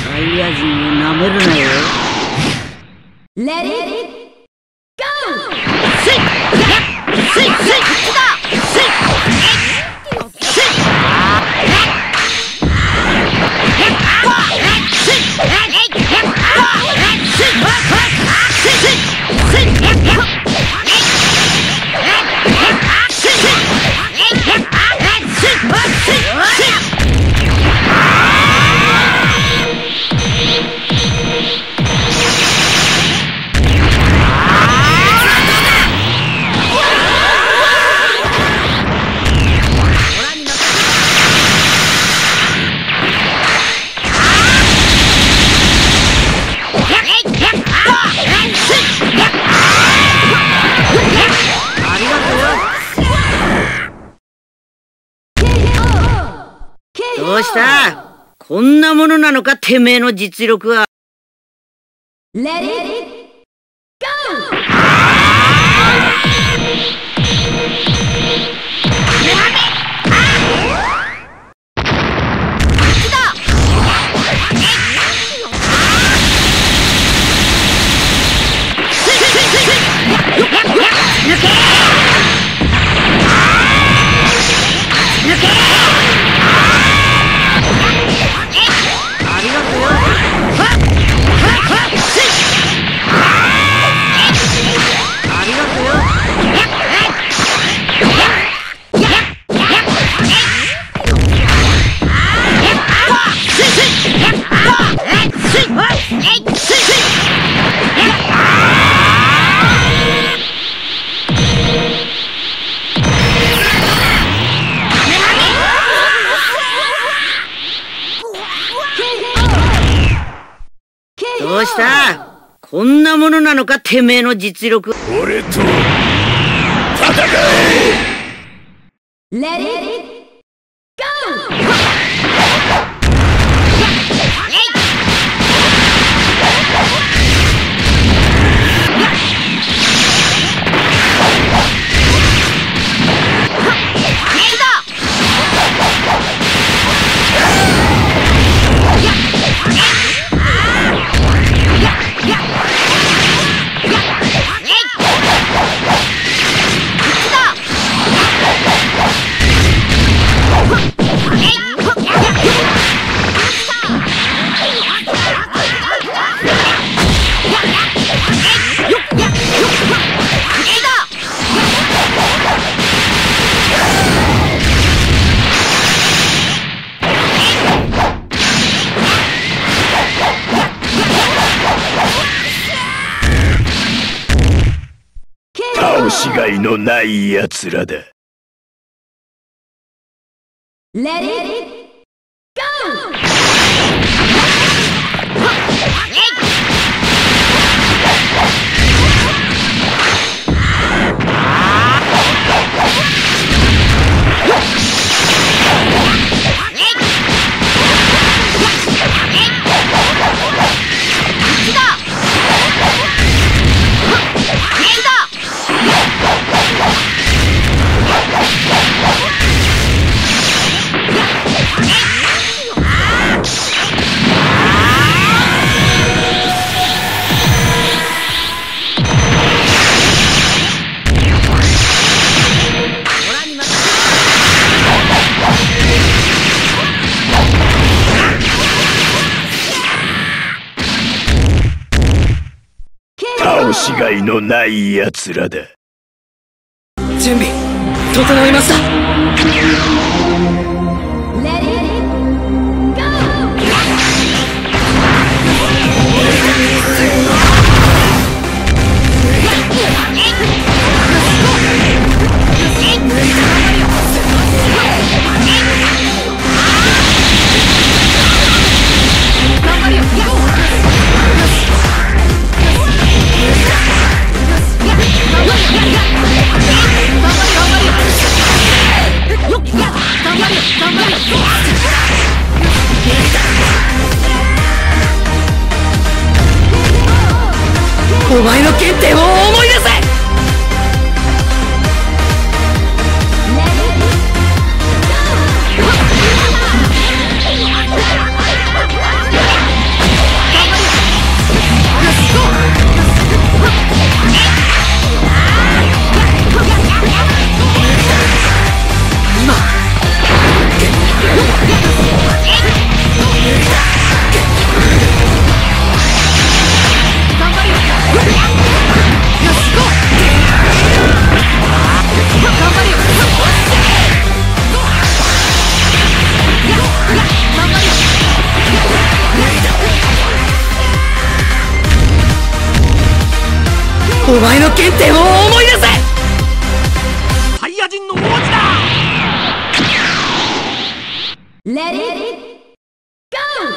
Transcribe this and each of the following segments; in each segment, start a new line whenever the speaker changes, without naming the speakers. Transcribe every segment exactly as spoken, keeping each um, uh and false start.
サイヤ人をなめるなよ。
レディーゴー。
せいせいせいせいせどうした？こんなものなのか、てめえの実力は。
レディーゴー。
どうした？こんなものなのか、てめえの実力。
俺と戦え！
レディーゴー。
倒しがいのない奴らだ。
レディーゴー。
倒しがいのない奴らだ。
準備整いました。
レディーゴー。
お前の原点を思い出せ。
レディーゴー。
お前の原点を思い出せ。
サイヤ人の王子だ。
Let it go!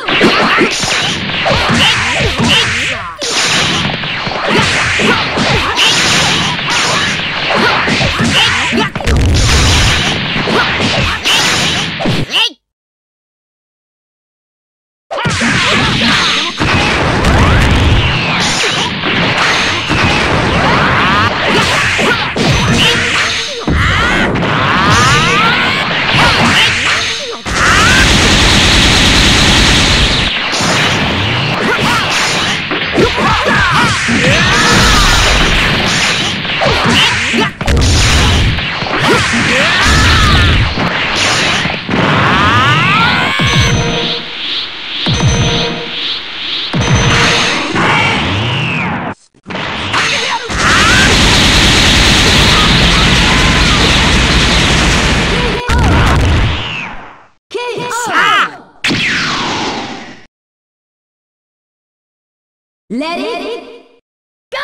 Let it go!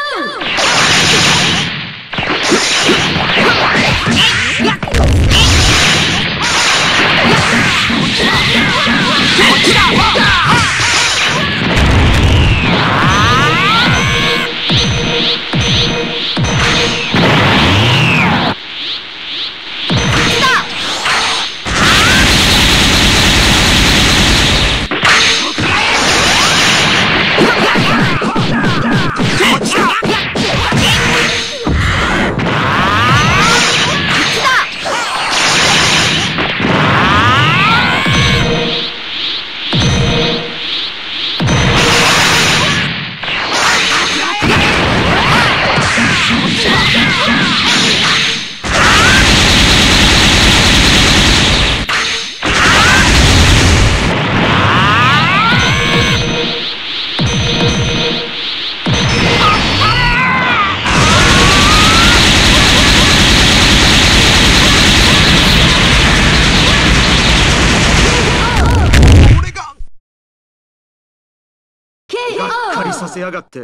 がっかりさせやがって。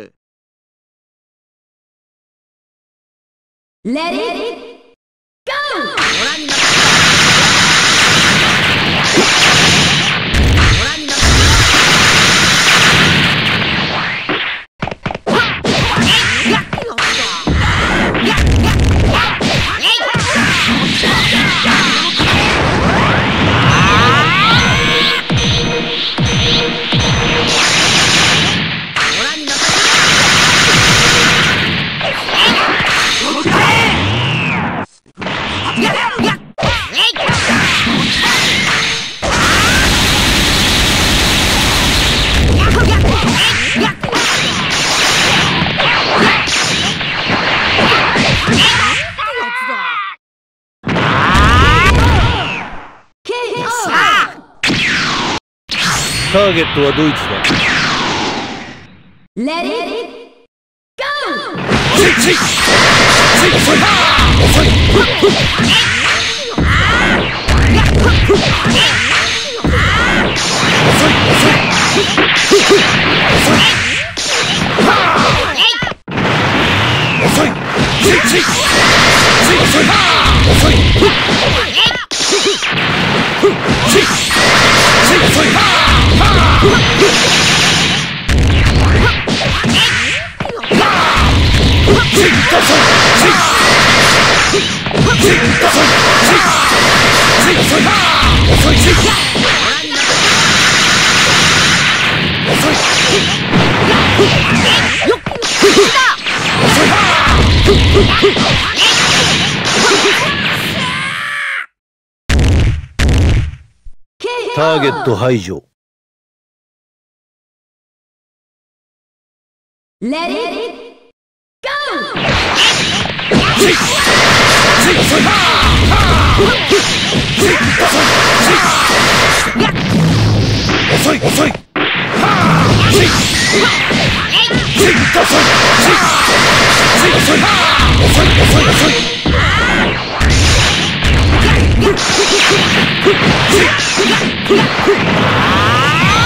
Let it go!
ターゲットはドイツだ。
Let it go!
遅い遅い遅い遅い
ターゲット排除。
Let it go!
遅い遅い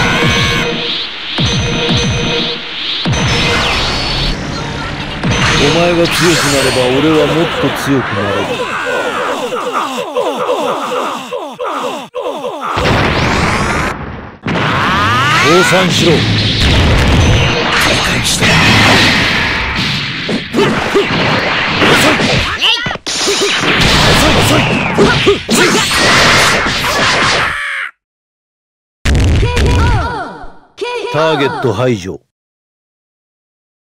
お前前が強くなれば俺はもっと強くなれる。降参しろ。
理解して。遅い遅い
ターゲット排除。